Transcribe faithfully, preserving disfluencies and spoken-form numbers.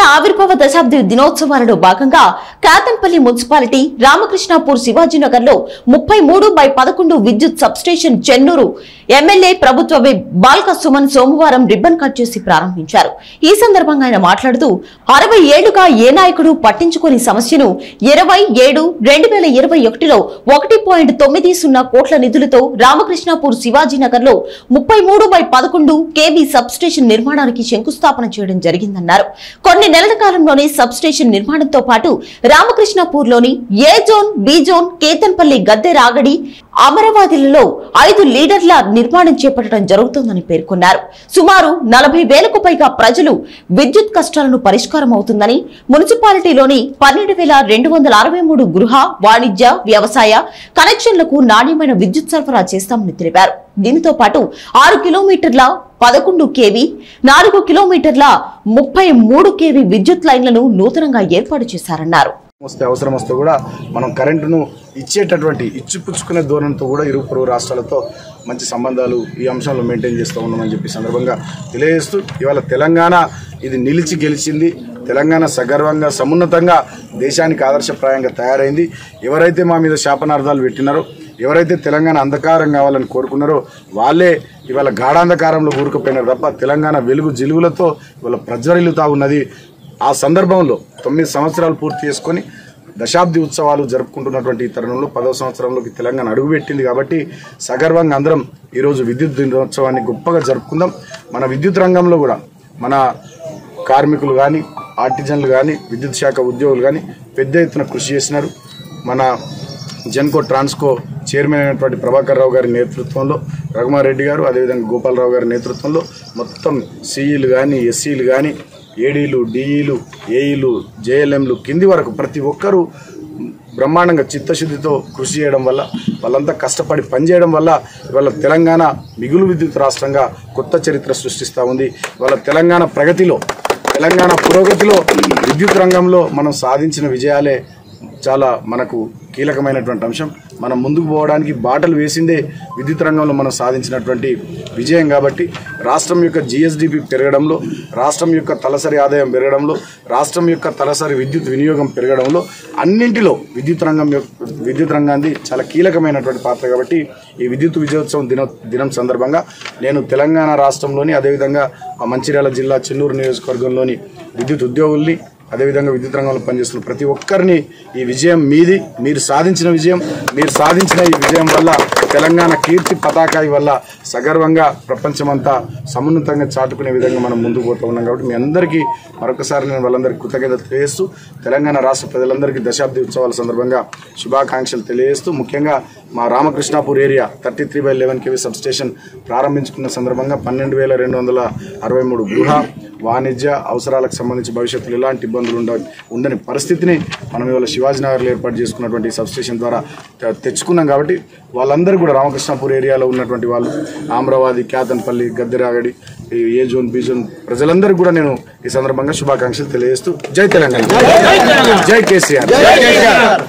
ఆవిర్భావ దశాబ్ది దినోత్సవాలలో భాగంగా కాతంపల్లి మున్సిపాలిటీ రామకృష్ణాపూర్ శివాజీనగర్ లో ముప్పై మూడు బై పదకొండు విద్యుత్ సబ్స్టేషన్ చెన్నూరు ఎమ్మెల్యే ప్రభుత్వ విప్ బాల్క సుమన్ సోమవారం రిబ్బన్ కట్ చేసి ప్రారంభించారు. ఈ సందర్భంగా ఆయన మాట్లాడుతూ అరవై ఏళ్లుగా ఏ నాయకుడు పట్టించుకోని సమస్యను ఇరవై ఏడు రెండు వేల ఇరవై ఒకటిలో ఒకటి పాయింట్ తొమ్మిది సున్నా కోట్ల నిధులతో రామకృష్ణాపూర్ శివాజీనగర్ లో ముప్పై మూడు బై పదకొండు కేవీ సబ్స్టేషన్ నిర్మాణానికి శంకుస్థాపన చేయడం జరిగిందన్నారు. కొన్ని నెలల కాలంలోనే సబ్స్టేషన్ నిర్మాణంతో పాటు రామకృష్ణాపూర్ లోని A zone, B zone, Kethanpalli, Gadde Ragadi, అమరావతిలలో ఐదు లీడర్ల నిర్మాణం చేపట్టడం జరుగుతుందని పేర్కొన్నారు. సుమారు నలభై వేలకు పైగా ప్రజలు విద్యుత్ కష్టాలను పరిష్కారం అవుతుందని, మున్సిపాలిటీలోని పన్నెండు వేల రెండు వందల అరవై మూడు గృహ, వాణిజ్య, వ్యవసాయ కనెక్షన్లకు నాణ్యమైన విద్యుత్ సరఫరా చేస్తామని తెలిపారు. దీనితో పాటు ఆరు కిలోమీటర్ల పదకొండు కేవీ, నాలుగు కిలోమీటర్ల ముప్పై మూడు కేవీ విద్యుత్ లైన్లను నూతనంగా ఏర్పాటు చేశారన్నారు. వస్తే అవసరం వస్తే కూడా మనం కరెంటును ఇచ్చేటటువంటి ఇచ్చిపుచ్చుకునే ధోరణితో కూడా ఇరు పొరుగు రాష్ట్రాలతో మంచి సంబంధాలు ఈ అంశంలో మెయింటైన్ చేస్తూ ఉన్నామని చెప్పి సందర్భంగా తెలియజేస్తూ, ఇవాళ తెలంగాణ ఇది నిలిచి గెలిచింది. తెలంగాణ సగర్వంగా సమున్నతంగా దేశానికి ఆదర్శప్రాయంగా తయారైంది. ఎవరైతే మా మీద శాపనార్థాలు పెట్టినారో, ఎవరైతే తెలంగాణ అంధకారం కావాలని కోరుకున్నారో వాళ్ళే ఇవాళ గాఢాంధకారంలో కూరుకుపోయినారు తప్ప తెలంగాణ వెలుగు జిలుగులతో ఇవాళ ప్రజ్వరిల్లుతా ఉన్నది. ఆ సందర్భంలో తొమ్మిది సంవత్సరాలు పూర్తి చేసుకొని దశాబ్ది ఉత్సవాలు జరుపుకుంటున్నటువంటి ఈ తరుణంలో పదవ సంవత్సరంలోకి తెలంగాణ అడుగుపెట్టింది కాబట్టి సగర్వంగా అందరం ఈరోజు విద్యుత్ దినోత్సవాన్ని గొప్పగా జరుపుకుందాం. మన విద్యుత్ రంగంలో కూడా మన కార్మికులు కానీ, ఆర్టిజన్లు కానీ, విద్యుత్ శాఖ ఉద్యోగులు కానీ పెద్ద ఎత్తున కృషి చేసినారు. మన జెన్కో ట్రాన్స్కో చైర్మన్ అయినటువంటి ప్రభాకర్ రావు గారి నేతృత్వంలో, రఘుమారెడ్డి గారు, అదేవిధంగా గోపాలరావు గారి నేతృత్వంలో మొత్తం సిఈలు కానీ, ఎస్సీలు కానీ, ఏడీలు, డిఈలు, ఏఈలు, జేఎల్ఎంలు కింది వరకు ప్రతి ఒక్కరూ బ్రహ్మాండంగా చిత్తశుద్ధితో కృషి చేయడం వల్ల, వాళ్ళంతా కష్టపడి పనిచేయడం వల్ల ఇవాళ తెలంగాణ మిగులు విద్యుత్ రాష్ట్రంగా కొత్త చరిత్ర సృష్టిస్తూ ఉంది. ఇవాళ తెలంగాణ ప్రగతిలో, తెలంగాణ పురోగతిలో విద్యుత్ రంగంలో మనం సాధించిన విజయాలే చాలా మనకు కీలకమైనటువంటి అంశం. మనం ముందుకు పోవడానికి బాటలు వేసిందే విద్యుత్ రంగంలో మనం సాధించినటువంటి విజయం. కాబట్టి రాష్ట్రం యొక్క జిఎస్డిపి పెరగడంలో, రాష్ట్రం యొక్క తలసరి ఆదాయం పెరగడంలో, రాష్ట్రం యొక్క తలసరి విద్యుత్ వినియోగం పెరగడంలో అన్నింటిలో విద్యుత్ రంగం విద్యుత్ రంగాన్ని చాలా కీలకమైనటువంటి పాత్ర. కాబట్టి ఈ విద్యుత్ విజయోత్సవం దిన దినం సందర్భంగా నేను తెలంగాణ రాష్ట్రంలోని, అదేవిధంగా మంచిర్యాల జిల్లా చెన్నూరు నియోజకవర్గంలోని విద్యుత్ ఉద్యోగుల్ని, అదేవిధంగా విద్యుత్ రంగంలో పనిచేస్తున్న ప్రతి ఒక్కరిని ఈ విజయం మీది, మీరు సాధించిన విజయం, మీరు సాధించిన ఈ విజయం వల్ల తెలంగాణ కీర్తి పతాకాయి వల్ల సగర్వంగా ప్రపంచమంతా సమున్నతంగా చాటుకునే విధంగా మనం ముందుకు పోతూ ఉన్నాం. కాబట్టి మీ అందరికీ మరొకసారి నేను వాళ్ళందరికీ కృతజ్ఞతలు తెలియజేస్తూ, తెలంగాణ రాష్ట్ర ప్రజలందరికీ దశాబ్ది ఉత్సవాల సందర్భంగా శుభాకాంక్షలు తెలియజేస్తూ, ముఖ్యంగా మా Ramakrishnapur area thirty three by eleven KV substation ప్రారంభించుకున్న సందర్భంగా పన్నెండు వేల రెండు వందల అరవై మూడు గృహ, వాణిజ్య అవసరాలకు సంబంధించి భవిష్యత్తులో ఎలాంటి ఇబ్బందులు ఉండ ఉండని పరిస్థితిని మనం ఇవాళ శివాజీనగర్లో ఏర్పాటు చేసుకున్నటువంటి సబ్ స్టేషన్ ద్వారా తెచ్చుకున్నాం. కాబట్టి వాళ్ళందరూ కూడా రామకృష్ణాపూర్ ఏరియాలో ఉన్నటువంటి వాళ్ళు, Amaravati, Kethanpalli, Gadderagadi, A zone, B zone ప్రజలందరికీ కూడా నేను ఈ సందర్భంగా శుభాకాంక్షలు తెలియజేస్తూ జై తెలంగాణ, జై కేసీఆర్.